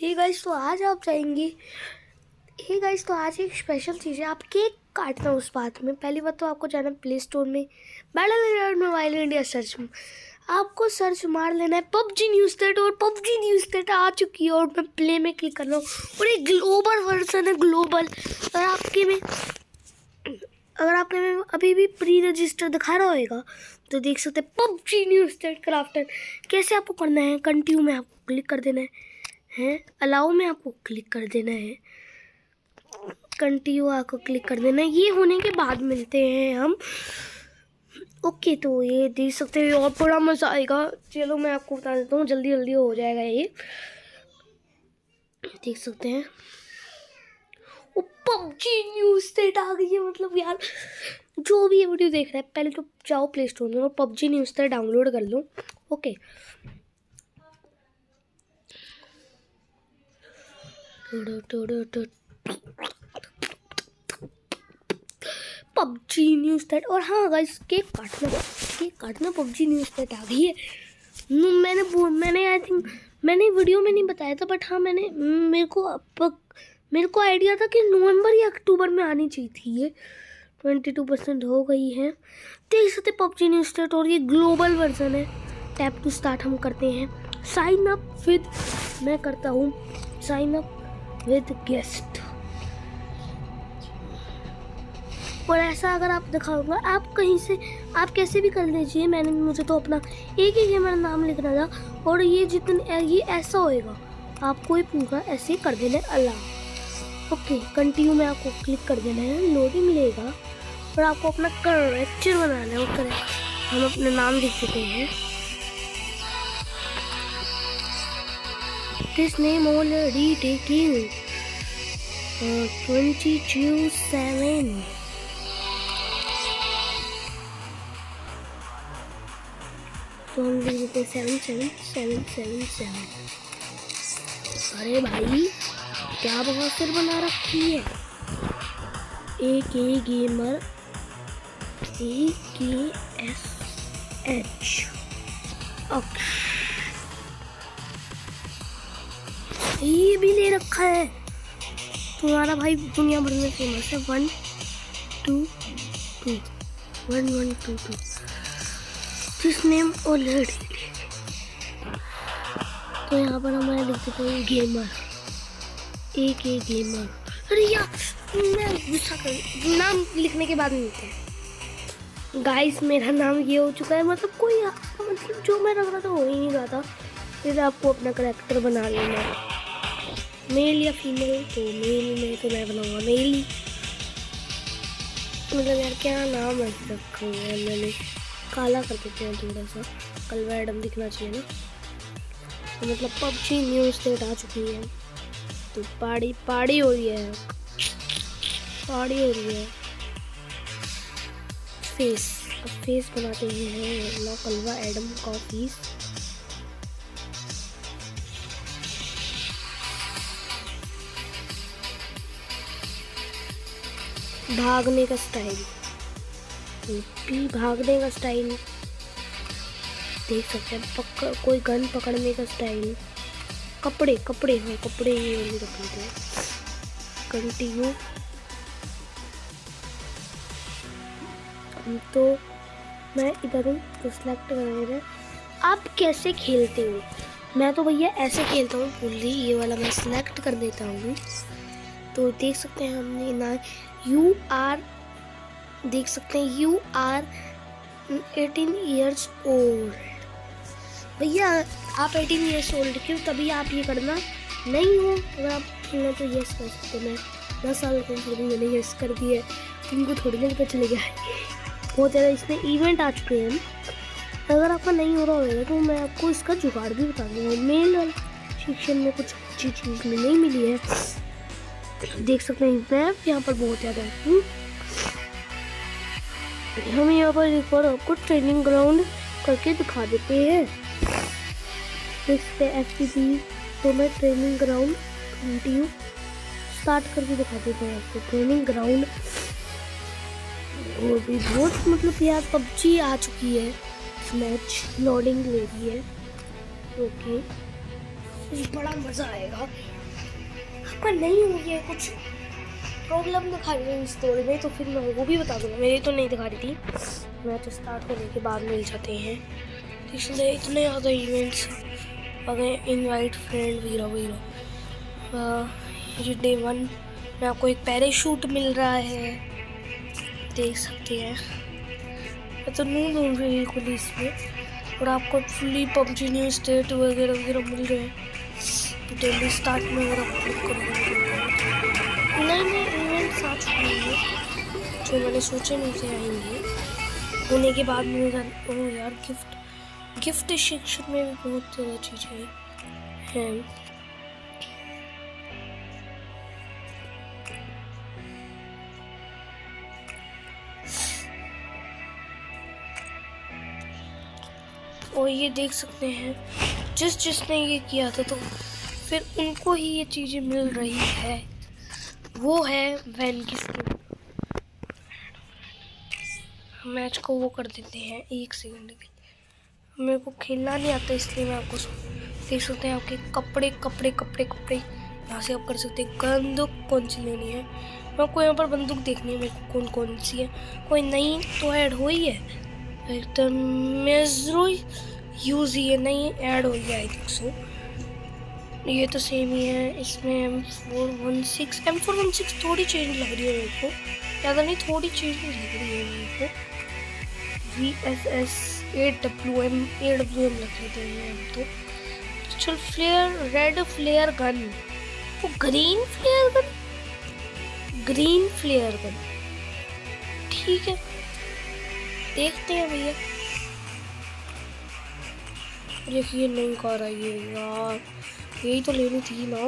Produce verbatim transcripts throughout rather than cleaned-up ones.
Hey guys, तो आज आप जाएंगे। हे गाइस, तो आज एक स्पेशल चीज़ है, आप केक काटना उस बात में। पहली बात तो आपको जाना प्ले स्टोर में, बैटल मोबाइल इंडिया सर्च में आपको सर्च मार लेना है पबजी न्यूज़ दैट, और पबजी न्यूज़ दैट आ चुकी है और मैं प्ले में क्लिक कर रहा हूँ और एक ग्लोबल वर्जन है, ग्लोबल। और आपके में अगर आपके में अभी भी प्री रजिस्टर दिखा रहा होगा तो देख सकते हैं पबजी न्यूज़ दैट क्राफ्टर। कैसे आपको करना है, कंटिन्यू में आपको क्लिक कर देना है, है अलाउ में आपको क्लिक कर देना है, कंटिन्यू आपको क्लिक कर देना है। ये होने के बाद मिलते हैं हम। ओके, तो ये देख सकते हैं और बड़ा मज़ा आएगा। चलो मैं आपको बता देता हूँ, जल्दी जल्दी हो जाएगा। ये देख सकते हैं वो पबजी न्यूज़ दैट आ गई है। मतलब यार, जो भी ये वीडियो देख रहा है पहले तो जाओ प्ले स्टोर में और पबजी न्यूज़ दैट डाउनलोड कर लो। Okay, PUBG news that. और हाँ गाइस, केक काटना केक काटना पबजी न्यूज़ दैट आ गई है। मैंने मैंने आई थिंक मैंने वीडियो में नहीं बताया था, बट हाँ मैंने मेरे को मेरे को आइडिया था कि नवंबर या अक्टूबर में आनी चाहिए थी। ये ट्वेंटी टू परसेंट हो गई है, देख सकते पबजी न्यूज़ दैट। और ये ग्लोबल वर्जन है। टैप टू स्टार्ट हम करते हैं। साइन अप विद, मैं करता हूँ साइन अप विद गेस्ट। और ऐसा अगर आप दिखाऊंगा, आप कहीं से आप कैसे भी कर लीजिए। मैंने मुझे तो अपना एक ही गेमर नाम लिखना था और ये जितने ये ऐसा होएगा, आपको ये पूरा ऐसे कर देना है अलाउ। ओके, कंटिन्यू में आपको क्लिक कर देना है, लोडिंग लेगा और आपको अपना करेक्टर बनाना है। और हम अपना नाम लिख देते हैं, this name already taking twenty two seven. तो हम लिख देते हैं seven seven seven seven seven. अरे भाई, क्या बवासीर बना रखी है। ए के गेमर ए के एस एच। ये भी ले रखा है। तुम्हारा भाई दुनिया भर में फेमस है। One two two one one two two this name already. तो यहाँ पर हमारे लिख देते हैं गेमर ए के गेमर। अरे यार, मैं गुस्सा कर नाम लिखने के बाद मिलते हैं। गाइस, मेरा नाम ये हो चुका है। मतलब कोई मतलब जो मैं रख रहा था हो ही नहीं रहा था। फिर आपको अपना करैक्टर बना लेना है, मेल या फीमेल। तो मेल में तो मैं बनाऊंगा मेल ही। मतलब यार क्या नाम ऐसे रखा हुआ है मैंने। काला कर देते हैं थोड़ा सा, कलवा एडम दिखना चाहिए ना। तो मतलब पबजी न्यूज़ दैट आ चुकी है, तो पार्टी पार्टी हो रही है, पार्टी हो रही है। फेस, अब फेस बनाते हैं ना, कलवा एडम का फेस। भागने का स्टाइल, भी भागने का स्टाइल देख सकते हैं। पकड़ कोई गन पकड़ने का स्टाइल। कपड़े कपड़े हाँ कपड़े ये वाले रख लेते हैं। कंटिन्यू। तो मैं इधर हूँ तो सिलेक्ट कर। आप कैसे खेलते हो? मैं तो भैया ऐसे खेलता हूँ फुल्ली। ये वाला मैं सिलेक्ट कर देता हूँ। तो देख सकते हैं हमने ना यू आर देख सकते हैं you are eighteen years old. भैया आप एटीन ईयर्स ओल्ड क्यों? तभी आप ये करना नहीं हो। अगर आप खेलना तो यस कर सकते। मैं दस साल को फिर भी मैंने यस कर दिया है, तुमको थोड़ी ना पता चलेगा। बहुत ज़्यादा इसमें इवेंट आ चुके हैं। अगर आपका नहीं हो रहा होगा तो मैं आपको इसका जुगाड़ भी बता दूँगा। मेल वाला सेक्शन में कुछ अच्छी चीज़ में नहीं मिली है। देख सकते हैं मैं यहाँ पर बहुत ज़्यादा हूँ। हम यहाँ पर एक बार आपको ट्रेनिंग ग्राउंड करके दिखा देते हैं। देखते हैं एफ टी पी। तो मैं ट्रेनिंग ग्राउंड कंटिन्यू स्टार्ट करके दिखा देते हैं आपको। ट्रेनिंग ग्राउंड और भी बहुत मतलब यार पबजी आ चुकी है। मैच लोडिंग ले रही है। ओके, कुछ बड़ा मज़ा आएगा। पर नहीं हुई है, कुछ प्रॉब्लम दिखा रही है स्टोरी में, तो फिर मैं वो भी बता दूँगा। मेरी तो नहीं दिखा रही थी। मैच स्टार्ट होने के बाद मिल जाते हैं। इसलिए इतने ज़्यादा इवेंट्स अगर इनवाइट फ्रेंड वीरा वीरा ये डे वन में आपको एक पैराशूट मिल रहा है, देख सकते हैं। मैं तो नहीं ढूंढ रही बिल्कुल इसमें, और आपको फुली पबजी न्यू स्टेट वगैरह वगैरह मिल रहे हैं। डेली स्टार्ट में अगर आप क्लिक करोगे नए नए इवेंट्स आ चुके हैं जो मैंने सोचे नहीं थे आएंगे। होने के बाद मिल जाए। ओह यार, गिफ्ट गिफ्ट सेक्शन में भी बहुत ज़्यादा चीज़ें हैं। और ये देख सकते हैं जिस जिसने ये किया था तो फिर उनको ही ये चीज़ें मिल रही है। वो है वैन की स्किन। मैच को वो कर देते हैं एक सेकंड के लिए। मेरे को खेलना नहीं आता इसलिए मैं आपको देख सकते हैं आपके कपड़े कपड़े कपड़े कपड़े यहाँ से आप कर सकते हैं। बंदूक कौन सी लेनी है, मैं आपको यहाँ पर बंदूक देखनी है मेरे को कौन कौन सी है। कोई नई तो ऐड हुई है, एकदम मेजरो यूज़ ही है, नहीं ऐड हुई है आई थिंक सो। ये तो सेम ही है। इसमें M four one six M four one six थोड़ी चेंज लग रही है मेरे को, ज़्यादा नहीं थोड़ी चेंज लग रही है मेरे को। V S S A W M A W M लग लेते हैं हम तो। चल फ्लेयर रेड फ्लेयर गन, वो green flare gun, green flare gun ठीक है, देखते हैं भैया। देखिए नहीं कर रही है यार, यही तो लेनी थी ना।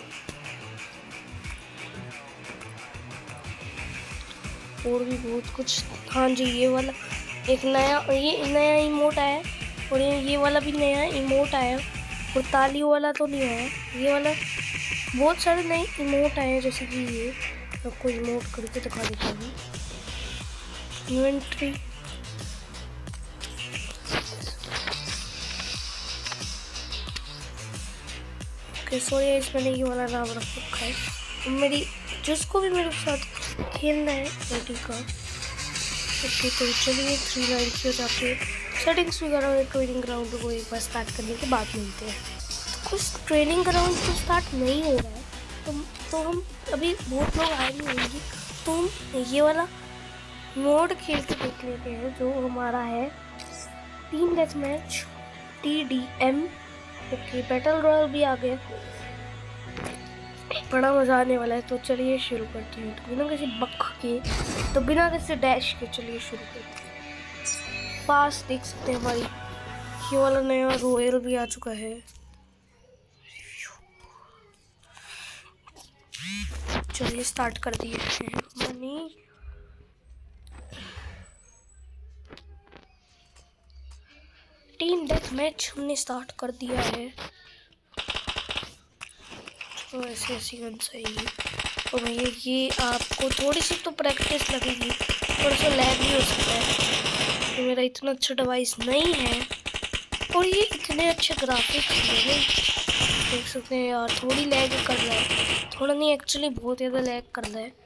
और भी बहुत कुछ। हाँ जी, ये वाला एक नया ये नया इमोट आया, और ये ये वाला भी नया इमोट आया, और ताली वाला तो नहीं आया। ये वाला बहुत सारे नए इमोट आए हैं, जैसे कि ये आपको इमोट करके दिखा देता हूँ। इन्वेंट्री ओके सॉरी, इसमें ये वाला नाम रख रखा है। मेरी जिसको भी मेरे साथ खेलना है बेटी का, ओके तो चलिए थ्री नाइन पे जाके सेटिंग्स वगैरह ट्रेनिंग ग्राउंड को एक बार स्टार्ट करने के बाद मिलते हैं। कुछ ट्रेनिंग ग्राउंड तो स्टार्ट नहीं हो रहा है, तो, तो हम अभी बहुत लोग आए नहीं होंगे, तो हम ये वाला मोड खेल के देख लेते हैं जो हमारा है team death match T D M. Okay battle royale भी आ गया, बड़ा मज़ा आने वाला है। तो चलिए शुरू करते हैं, तो बिना किसी बक के, तो बिना किसी डैश के चलिए शुरू करते हैं। पास देख सकते हैं हमारी ये वाला नया रॉयल भी आ चुका है। चलिए स्टार्ट कर दिए हैं। मनी टीम डेथ मैच हमने स्टार्ट कर दिया है। तो ऐसे ऐसी गन सही है। तो भैया ये आपको थोड़ी सी तो प्रैक्टिस लगेगी, थोड़ा सा लैग भी हो सकता है, तो मेरा इतना अच्छा डिवाइस नहीं है और ये इतने अच्छे ग्राफिक्स हैं, देख सकते हैं यार। थोड़ी लैग कर रहा है, थोड़ा नहीं एक्चुअली बहुत ज़्यादा लैग कर रहा है।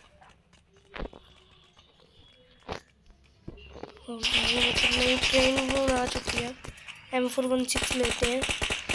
नई ट्रेनिंग मोड आ चुकी है, एम फोर वन सिक्स लेते हैं।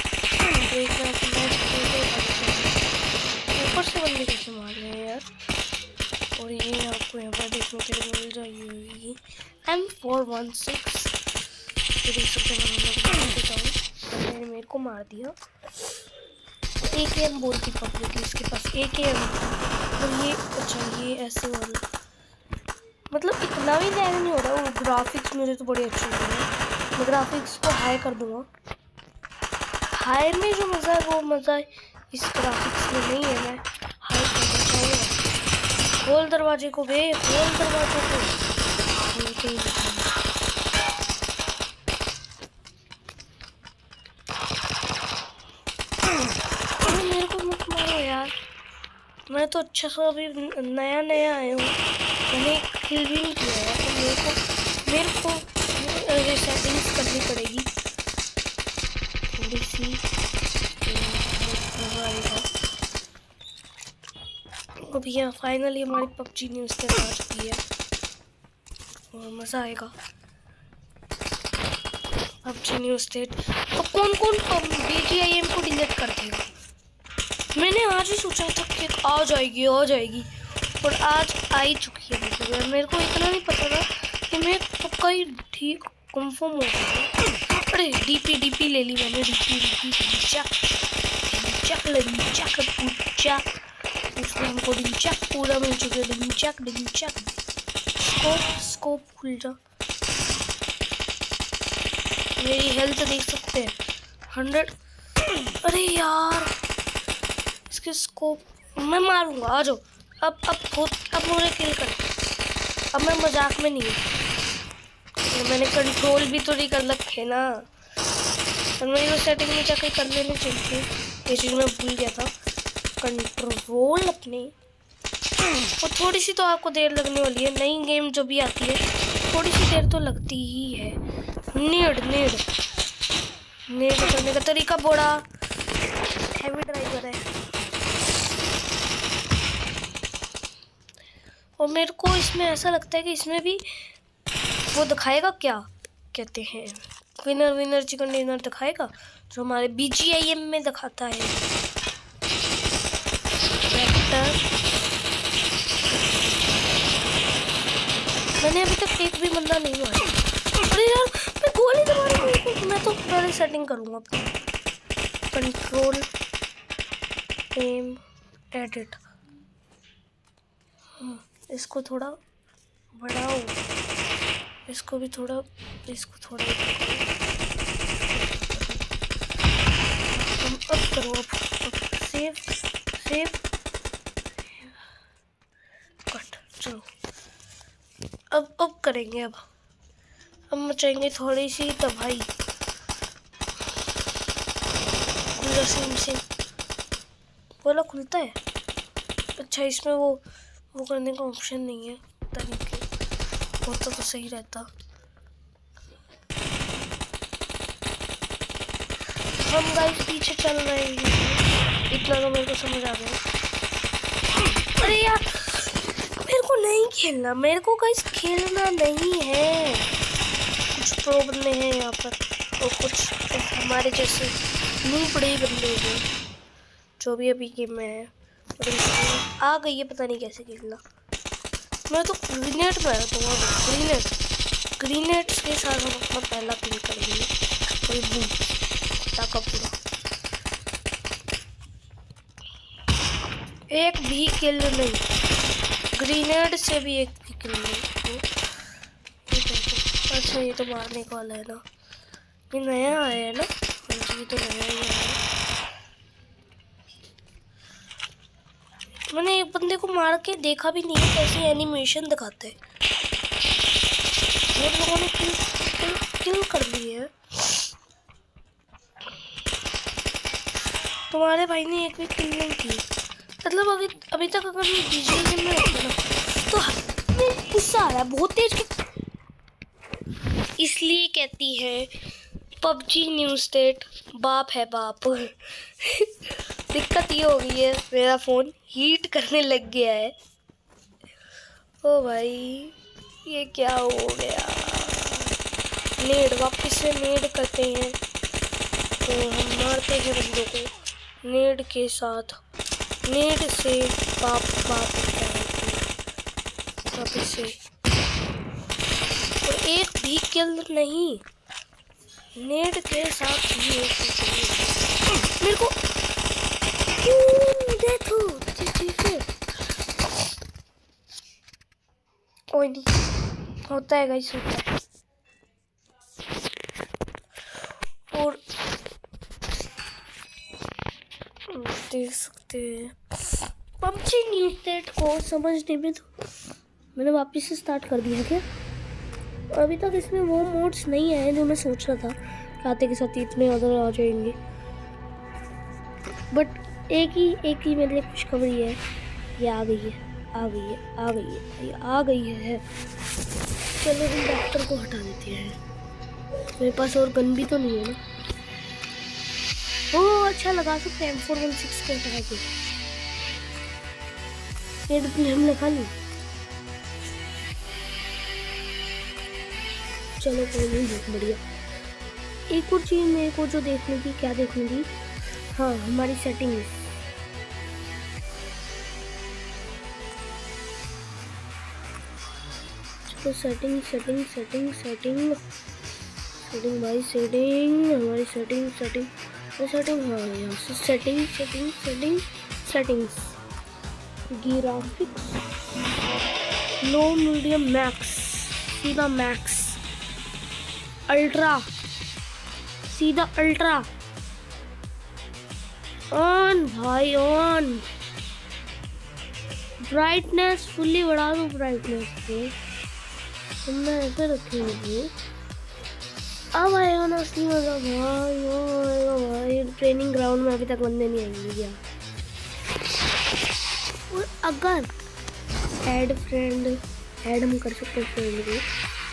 ऊपर से बंदे कैसे मार रहे हैं यार। और ये आपको यहाँ पर देखने के लिए मिल जाएगी एम फोर वन सिक्स। देख सकते हैं मैंने मेरे को मार दिया। ए के एम बोलती पब्लिक इसके पास ए के एम। और ये अच्छा ये ऐसे वाला मतलब इतना भी लैग नहीं हो रहा। वो ग्राफिक्स मेरे तो बड़े अच्छे हो रहे हैं। मैं ग्राफिक्स को हाई कर दूँगा। हाई में जो मज़ा है वो मज़ा इस ग्राफिक्स में नहीं है। मैं हाई करना चाहूँगा। खोल दरवाजे को बे, खोल दरवाजे को। मेरे को मत मारो यार, मैं तो अच्छा सा अभी नया नया आया हूँ, मैंने किल भी नहीं किया है। तो मेरे को मेरे को सेटिंग्स करनी पड़ेगी थोड़ी सी। ओ भैया फाइनली हमारी पबजी न्यूज़ स्टेट आ चुकी है और मज़ा आएगा। पबजी न्यूज़ स्टेट अब कौन कौन बी जी आई एम को डिलीट कर देगा? मैंने आज ही सोचा था कि आ जाएगी आ जाएगी और आज आ ही चुकी है। मतलब मेरे को इतना नहीं पता था कि मैं पक्का ही ठीक कंफर्म हो गया। अरे डीपी डीपी ले ली मैंने, डीपी डीपी चक चक चक पूचा उसमें हमको डिंचक पूरा मिल चुका है। डिंचक डिंचक स्कोप स्कोप खुल जा। मेरी हेल्थ देख सकते हैं हंड्रेड। अरे यार इसके स्कोप मैं मारूंगा, आ जाओ। अब अब अब मुझे किल कर। अब मैं मजाक में नहीं हूँ, मैंने कंट्रोल भी तो नहीं कर रखे ना। और मेरी वो सेटिंग में जाकर कर लेनी चाहिए, ये चीज़ मैं भूल गया था। कंट्रोल अपने और थोड़ी सी तो आपको देर लगने वाली है। नई गेम जो भी आती है थोड़ी सी देर तो लगती ही है। नीड नीड नीड करने का तरीका बड़ा हैवी ड्राइवर है। और मेरे को इसमें ऐसा लगता है कि इसमें भी वो दिखाएगा, क्या कहते हैं, विनर विनर चिकन डिनर दिखाएगा जो हमारे बी जी आई एम में दिखाता है। मैंने अभी तक एक भी बंदा नहीं मारा। अरे यार मैं गोली दबा रही हूँ। मैं तो पहले सेटिंग करूँगा अपनी। कंट्रोल एम एडिट, इसको थोड़ा बढ़ाओ, इसको भी थोड़ा, इसको थोड़ा अब करो। अब सेव सेव कट। चलो अब अब करेंगे। अब अब मचाएंगे थोड़ी सी तबाही। खुला सेम से बोला खुलता है। अच्छा इसमें वो वो करने का ऑप्शन नहीं है, पता नहीं क्यों। होता तो सही रहता। हम गाइस पीछे चल रहे हैं, इतना तो मेरे को समझ आ गया। अरे यार मेरे को नहीं खेलना, मेरे को गाइस खेलना नहीं है। कुछ प्रो बंदे हैं यहाँ पर और कुछ तो हमारे जैसे नूबड़े बंदे हैं जो भी अभी गेम में है। आ गई है, पता नहीं कैसे खेलना। मैं तो ग्रीनेट में आया तो ग्रीनेट ग्रीनेट के साथ हम अपना पहला किल करेंगे। कोई बूम टाका पूरा, एक भी किल नहीं। ग्रीनेट से भी एक भी किल नहीं। अच्छा ये तो मारने का वाला है ना, ये नया आया है ना। ये तो नया ही है। मैंने एक बंदे को मार के देखा भी नहीं है कैसे एनिमेशन दिखाते हैं। बहुत लोगों ने किल किल किल कर ली है। तुम्हारे भाई ने एक भी किल नहीं की। मतलब अभी अभी तक अगर मैं डीजे में होता ना तो गुस्सा आ रहा है बहुत तेज। इसलिए कहती है पबजी न्यूज़ स्टेट बाप है बाप। दिक्कत ये हो गई है, मेरा फ़ोन हीट करने लग गया है। ओ भाई ये क्या हो गया। नेड वापस से नेड करते हैं तो हम मारते हैं बंदों को नेड के साथ। नेड से बाप बाप वापस से। और एक भी किल नहीं, नेड के साथ ही एक मेरे को देखो। कोई नहीं, होता है गाइस, होता है। और देख सकते हैं पबजी न्यूज़ स्टेट को समझने में तो मैंने वापस से स्टार्ट कर दिया क्या। और अभी तक इसमें वो मोड्स नहीं आए जो मैं सोच रहा था आते के साथ इतने ज़्यादा आ जाएंगे। बट एक ही एक ही मेरे लिए खुशखबरी है, ये आ गई है आ गई है आ गई है ये आ गई है। चलो हम डॉक्टर को हटा देते हैं। मेरे पास और गन भी तो नहीं है ना। ओह अच्छा लगा सकते हैं एम फोर वन सिक्स को हटा के। एड भी हमने खा ली। चलो कोई नहीं, बहुत बढ़िया। एक और चीज मेरे को जो देखने की, क्या देखने की, हाँ हमारी सेटिंग्स। तो setting setting setting setting setting भाई, सेटिंग हमारी सेटिंग सेटिंग सेटिंग हाँ यहाँ से setting setting setting settings, graphics low, medium, max, सीधा मैक्स, अल्ट्रा, सीधा अल्ट्रा, ऑन भाई ऑन, ब्राइटनेस फुल्ली बढ़ा दो, ब्राइटनेस को हमने ऐसे रखी हुई है। अब आएगा ना असली मजा भाई, ओ आएगा भाई। ट्रेनिंग ग्राउंड में अभी तक बंदे नहीं आएंगे क्या? और अगर ऐड फ्रेंड, ऐड हम कर सकते हैं फ्रेंड को,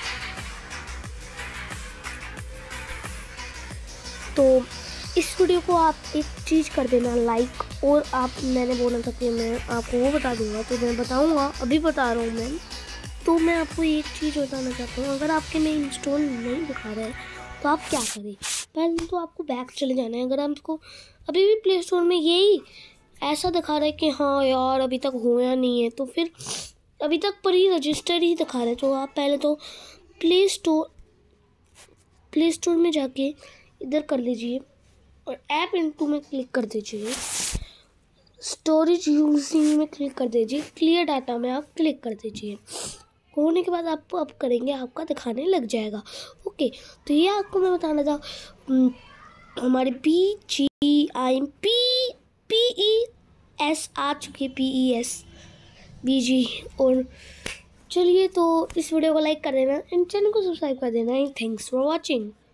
तो इस वीडियो को आप एक चीज़ कर देना लाइक, और आप, मैंने बोला था कि मैं आपको वो बता दूंगा, तो मैं बताऊंगा, अभी बता रहा हूँ मैं। तो मैं आपको एक चीज़ बताना चाहता हूँ, अगर आपके में इंस्टॉल नहीं दिखा रहा है तो आप क्या करें? पहले तो आपको बैक चले जाना है। अगर आपको अभी भी प्ले स्टोर में यही ऐसा दिखा रहा है कि हाँ यार अभी तक होया नहीं है, तो फिर अभी तक पर ही रजिस्टर ही दिखा रहा है, तो आप पहले तो प्ले स्टोर प्ले स्टोर में जाके इधर कर लीजिए और ऐप इनटू में क्लिक कर दीजिए, स्टोरेज यूजिंग में क्लिक कर दीजिए, क्लियर डाटा में आप क्लिक कर दीजिए। होने के बाद आपको अब करेंगे, आपका दिखाने लग जाएगा। ओके, तो ये आपको मैं बताना था, हमारे P G I P P E S आ चुकी है, P E S B G. और चलिए, तो इस वीडियो को लाइक कर देना एंड चैनल को सब्सक्राइब कर देना। Thanks for watching.